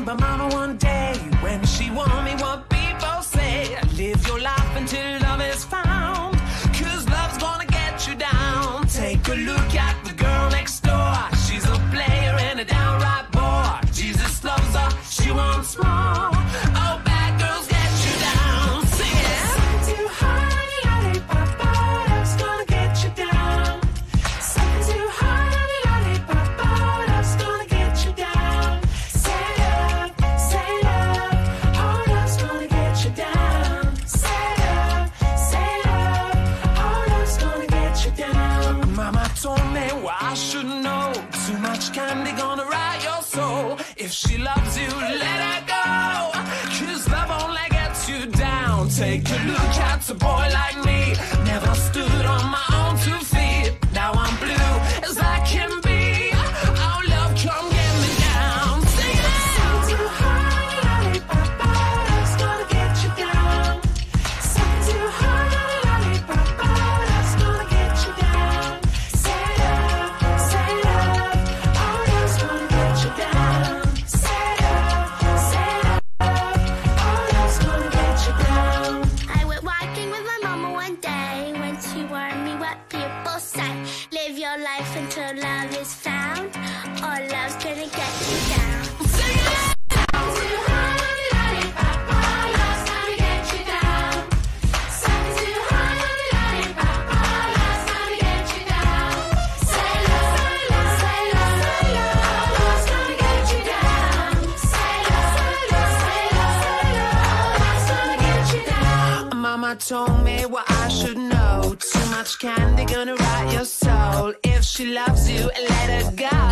by mama one day when she warned me what people say. Live your life until love is found, 'cause love's gonna get you down. Take a look at the girl next door. She's a player and a downright bore. Jesus loves her, she wants more. Oh, bad girls get you down. Sing it. Something too hard on the lollipop, love's gonna get you down. Something too hard on the lollipop, love's gonna get you down. Say love, oh, love's gonna get you down. Say love, oh, love's gonna get you down. Mama told me what I should know. Too much candy gonna rot your soul. If she loves you, let her go, 'cause love only gets you down. Take a look at a boy like me. Never stood on my own 2 feet. Now I'm blue as I can be. Oh, love, come get me down. Sing it. Something too hard on the lollipop, love's gonna get you down. Something too hard on the lollipop, love's gonna get you down. Say love, oh, love's gonna get you down. Say love, oh, love's gonna get you down. I went walking with my mama one day when she warned me what people say. Live your life until love is found, or love's gonna get you down. Sing it. Something too hard on the lollipop, love's gonna get you down. Something too hard on the lollipop, love's gonna get you down. Say love, oh, love's gonna get you down. Say love, oh, love's gonna get you down. Mama told me what I should know. Too much candy gonna rot your soul. If she loves you, let her go.